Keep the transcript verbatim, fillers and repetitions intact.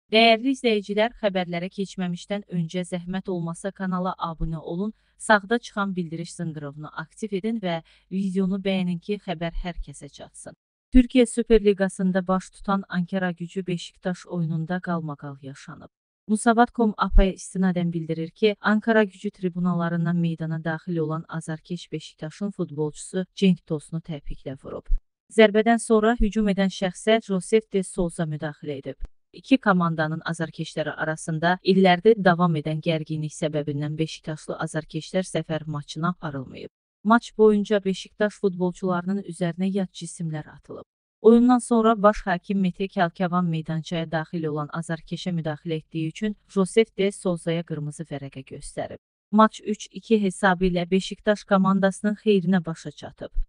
Dəyərli izləyicilər, xəbərlərə keçməmişdən öncə zəhmət olmasa kanala abunə olun, sağda çıxan bildiriş zınqırovunu aktiv edin və videonu bəyənin ki, xəbər hər kəsə çatsın. Türkiyə Süper Liqasında baş tutan Ankara Gücü Beşiktaş oyununda qalmaqal yaşanıb. Musavat nöqtə com A P-yə istinadən bildirir ki, Ankara Gücü tribunalarından meydana daxil olan azarkeş Beşiktaşın futbolçusu Cenk Tosunu təpiklə vurub. Zərbədən sonra hücum edən şəxsə Josef de Souza müdaxilə edib. İki komandanın azarkeşləri arasında illərdir davam edən gərginlik səbəbindən Beşiktaşlı azarkeşlər zəfər maçına aparılmayıb. Maç boyunca Beşiktaş futbolçularının üzərinə yad cisimlər atılıb. Oyundan sonra baş hakim Mete Kalkavan meydançaya daxil olan azarkeşə müdaxilə etdiyi üçün Josef de Souza'ya qırmızı vərəqə göstərib. Maç üç iki hesabı ilə Beşiktaş komandasının xeyrinə başa çatıb.